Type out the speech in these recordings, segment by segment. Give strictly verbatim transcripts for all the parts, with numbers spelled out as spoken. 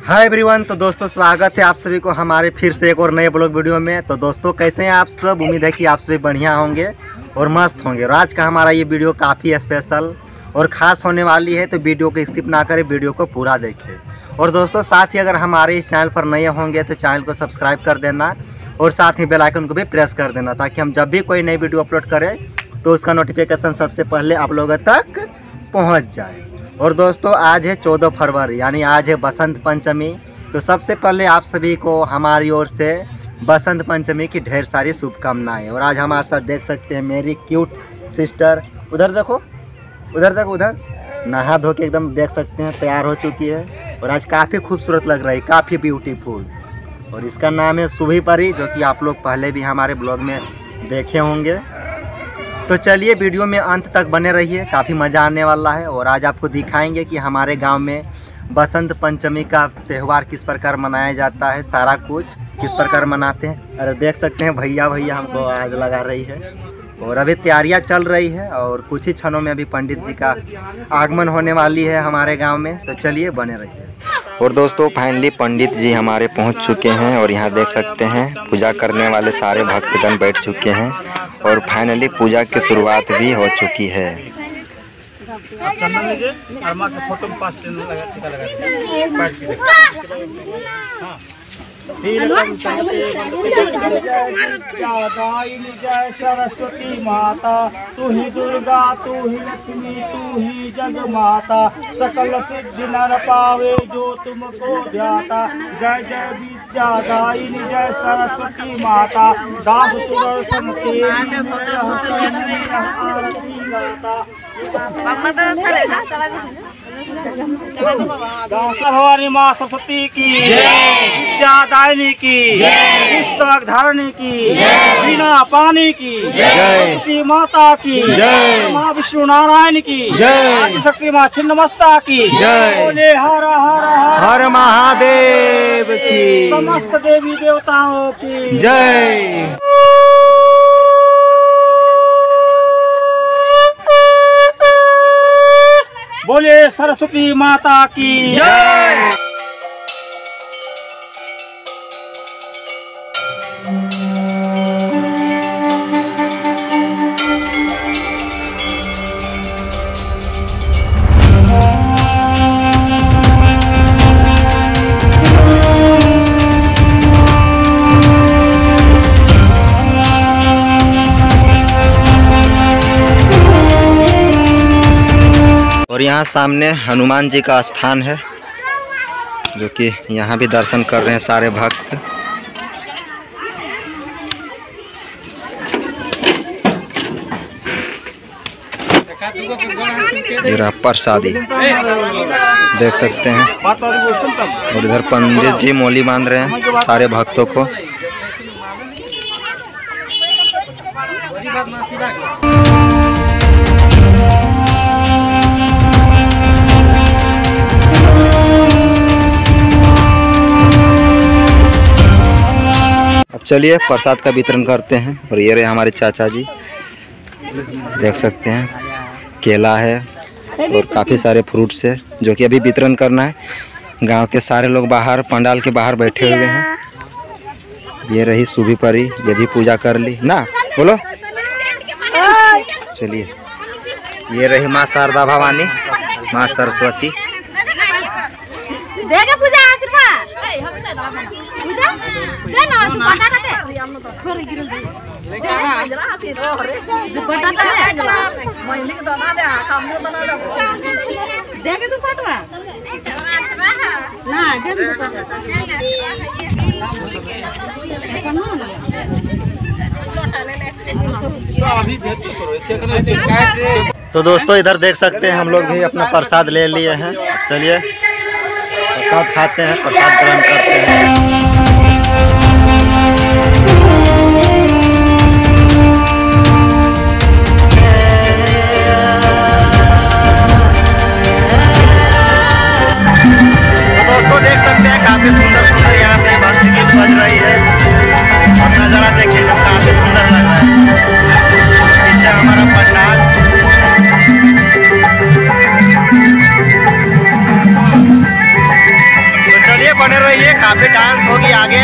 Hi everyone. तो दोस्तों स्वागत है आप सभी को हमारे फिर से एक और नए ब्लॉग वीडियो में। तो दोस्तों कैसे हैं आप सब? उम्मीद है कि आप सभी बढ़िया होंगे और मस्त होंगे। और आज का हमारा ये वीडियो काफ़ी स्पेशल और ख़ास होने वाली है, तो वीडियो को स्किप ना करें, वीडियो को पूरा देखें। और दोस्तों साथ ही अगर हमारे इस चैनल पर नए होंगे तो चैनल को सब्सक्राइब कर देना और साथ ही बेल आइकन को भी प्रेस कर देना, ताकि हम जब भी कोई नई वीडियो अपलोड करें तो उसका नोटिफिकेशन सबसे पहले आप लोगों तक पहुँच जाए। और दोस्तों आज है चौदह फरवरी, यानी आज है बसंत पंचमी। तो सबसे पहले आप सभी को हमारी ओर से बसंत पंचमी की ढेर सारी शुभकामनाएं। और आज हमारे साथ देख सकते हैं मेरी क्यूट सिस्टर, उधर देखो, उधर देखो, उधर नहा धो के एकदम देख सकते हैं तैयार हो चुकी है और आज काफ़ी खूबसूरत लग रही है, काफ़ी ब्यूटीफुल। और इसका नाम है सुभी परी, जो कि आप लोग पहले भी हमारे ब्लॉग में देखे होंगे। तो चलिए वीडियो में अंत तक बने रहिए, काफ़ी मज़ा आने वाला है। और आज आपको दिखाएंगे कि हमारे गांव में बसंत पंचमी का त्यौहार किस प्रकार मनाया जाता है, सारा कुछ किस प्रकार मनाते हैं। अरे देख सकते हैं भैया भैया हमको आज लगा रही है। और अभी तैयारियां चल रही है और कुछ ही क्षणों में अभी पंडित जी का आगमन होने वाली है हमारे गाँव में। तो चलिए बने रहिए। और दोस्तों फाइनली पंडित जी हमारे पहुंच चुके हैं और यहाँ देख सकते हैं पूजा करने वाले सारे भक्तगण बैठ चुके हैं और फाइनली पूजा की शुरुआत भी हो चुकी है। जय सरस्वती माता, तू ही दुर्गा, तू ही लक्ष्मी, तू ही जग माता, सकल सिद्धि नर पावे जो तुमको ध्याता। जय जय विद्या दायिनी, जय सरस्वती माता, दास सुदर्शन तेरी आरती गाता। भवानी माँ सरस्वती की विद्या दायिनी की, पुस्तक धारणी की, बिना पानी की, सरस्वती माता की, माँ विष्णु नारायण की, आदिशक्ति माँ छिन्नमस्ता की, बोले हर हर हर महादेव की, समस्त देवी देवताओं की जय। बोले सरस्वती माता की जय। और यहाँ सामने हनुमान जी का स्थान है, जो कि यहाँ भी दर्शन कर रहे हैं सारे भक्त। ये रहा प्रसादी, देख सकते हैं। और इधर पंडित जी मौली बांध रहे हैं सारे भक्तों को। अब चलिए प्रसाद का वितरण करते हैं। और ये रहे हमारे चाचा जी, देख सकते हैं केला है और काफ़ी सारे फ्रूट्स है, जो कि अभी वितरण करना है। गांव के सारे लोग बाहर पंडाल के बाहर बैठे हुए हैं। ये रही सुभी परी, ये भी पूजा कर ली ना, बोलो। चलिए ये रही माँ शारदा भवानी, माँ सरस्वती। तो दोस्तों इधर देख सकते हैं हम लोग भी अपना प्रसाद ले लिए हैं। चलिए प्रसाद खाते हैं, प्रसाद ग्रहण करते हैं। काफी सुंदर सुंदर यहाँ पे भक्ति गीत बज रही है और नज़ारा देखिए सब काफी सुंदर लग रहा है। पीछे हमारा पंडाल। तो चलिए बने रहिए, काफी डांस होगी आगे।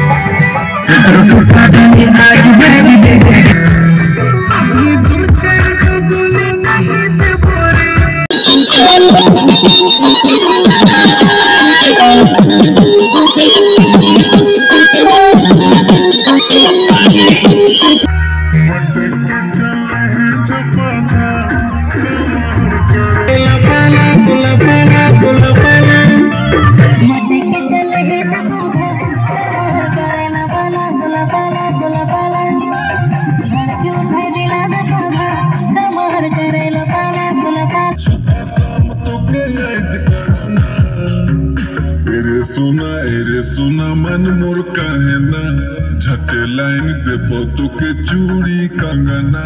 सुना एरे सुना मन मोर कहे ना झटे लाइन देबो तो के चूड़ी कंगना।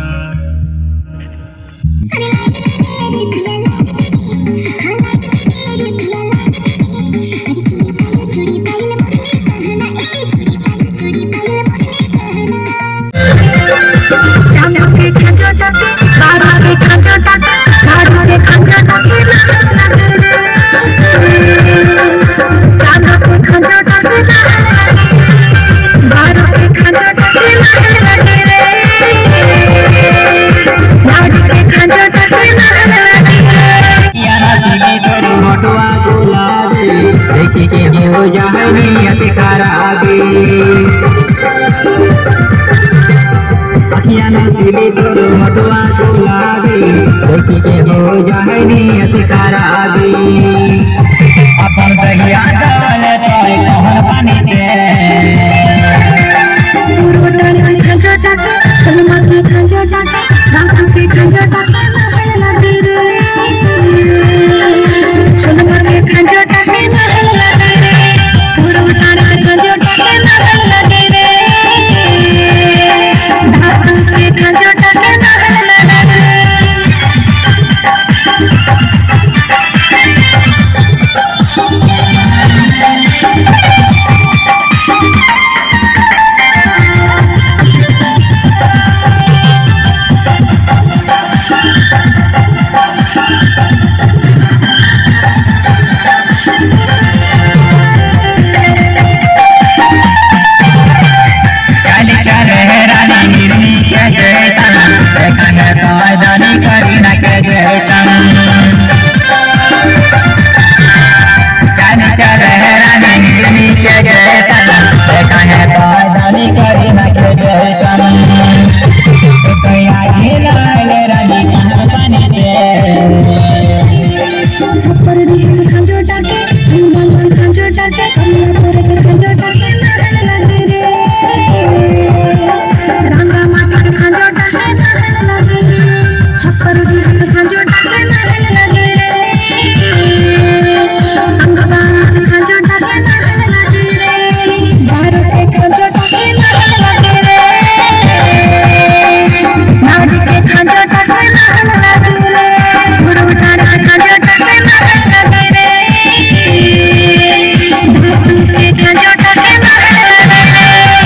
हो जाए खराबी अखिया नसीबी तोर मटवा गुलाबी देखी के हो जाए नियत खराबी अपन दहिया डाल तोय कहर पानी से खंजो टाटा सलमा की खंजो टाटा राम की खंजो टाटा महल नदी रे सलमा की खंजो टाटा महल नदी रे पूरा तारा खंजो टाटा महल नदी रे धाम की खंजो टाटा महल नदी रे छप्पर दिखने खंजो टाके मन मन खंजो टाके कमला तोरे के खंजो टाके महल लगे रे रंगा माता के खंजो टाके महल लगे रे छप्पर दिखने खंजो टाके महल लगे रे अंगबा के खंजो टाके महल लगे रे बाहर के खंजो टाके महल लगे रे नाज के खंजो टाके महल लगे रे गुरु तारा खंजो टाके महल लगे रे धरती के खंजो टाके महल लगे रे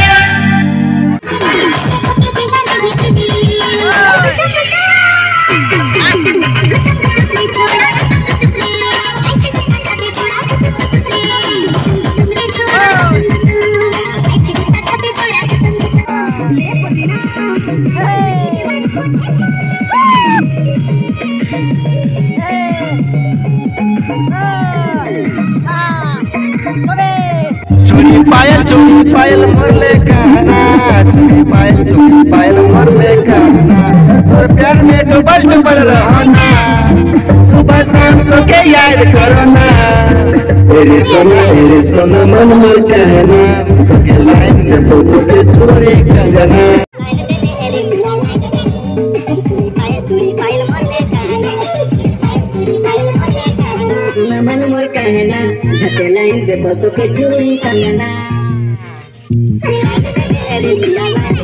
चूड़ी पायल चूड़ी पायल मरले कहना चूड़ी पायल चूड़ी पायल मरले कहना और प्यार में डूबल डूबल रहना सुबह शाम को के याद करना तेरे सोना तेरे सोना मन मर कहना के लाइन के फोटो के चूड़ी कंगना मन मोर कहना झटे लाइन दे बतो के चूड़ी कंगना